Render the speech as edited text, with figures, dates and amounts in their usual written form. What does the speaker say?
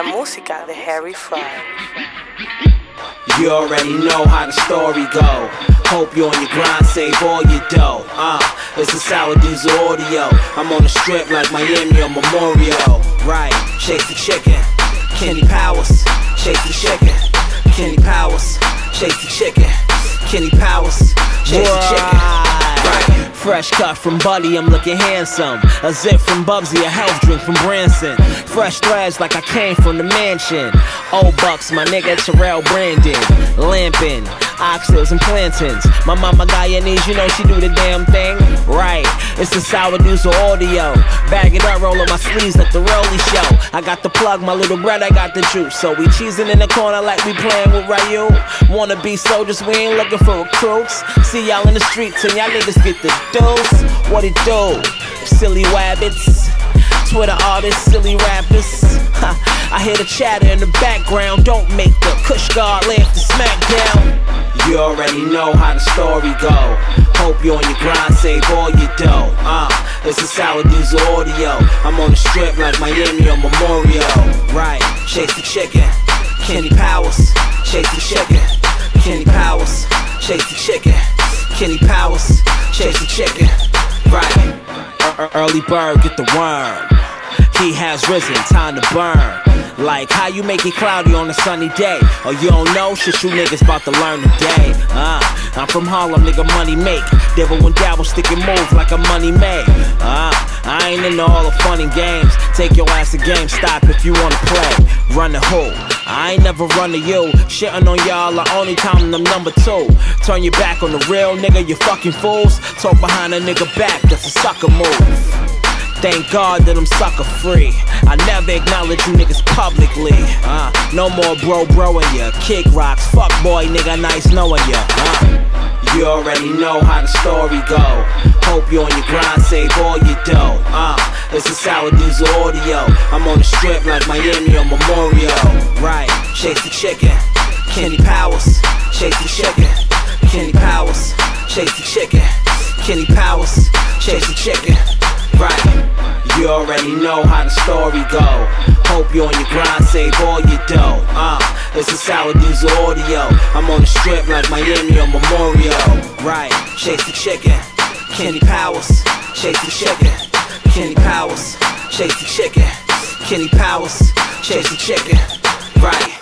La música de Harry Fry. You already know how the story go. Hope you on your grind, save all your dough. It's a Sour Diesel audio. I'm on the strip like Miami or Memorial. Right, chase the chicken. Kenny Powers, chase the chicken. Kenny Powers, chase the chicken. Kenny Powers, chase the chicken. Right. Fresh cut from Buddy, I'm looking handsome. A zip from Bubsy, a health drink from Branson. Fresh threads like I came from the mansion. Old Bucks, my nigga Terrell Brandon. Lampin', oxtails and plantains. My mama Guyanese, you know she do the damn thing. Right, it's the Sour Diesel audio. Bag it up, roll on my sleeves, let the rollie show. I got the plug, my little bread, I got the juice. So we cheesing in the corner like we playing with Ryu. Wanna be soldiers, we ain't looking for recruits. See y'all in the streets and y'all niggas get the dose. What it do? Silly wabbits, Twitter artists, silly rappers. I hear the chatter in the background. Don't make the Kush guard laugh to smack down. You already know how the story go. Hope you on your grind, save all your dough. It's a Sour Diesel audio. I'm on the strip like Miami or Memorial. Right, chase the chicken. Kenny Powers, chase the chicken. Kenny Powers, chase the chicken. Kenny Powers, chase the chicken. Right. Early bird, get the worm. He has risen, time to burn. Like how you make it cloudy on a sunny day. Or you don't know, shit you niggas about to learn today. I'm from Harlem, nigga, money make. Devil when dabble, stick and move like a money made. I ain't into all the fun and games. Take your ass to GameStop if you wanna play. Run the who? I ain't never run to you. Shitting on y'all, I only counting them #2. Turn your back on the real nigga, you fucking fools. Talk behind a nigga back, that's a sucker move. Thank God that I'm sucker free. I never acknowledge you niggas publicly. No more broing ya. Kick rocks, fuck boy nigga, nice knowing ya. You already know how the story go. Hope you on your grind, save all your dough. It's a Sour Diesel audio. I'm on the strip like Miami or Memorial. Right, chase the chicken. Kenny Powers, chase the chicken. Kenny Powers, chase the chicken. Kenny Powers, chase the chicken. Right. You already know how the story go. Hope you on your grind, save all your dough. It's a Sour Diesel audio. I'm on the strip like Miami or Memorial. Right, chase the chicken. Kenny Powers, chase the chicken. Kenny Powers, chase the chicken. Kenny Powers, chase the chicken. Right.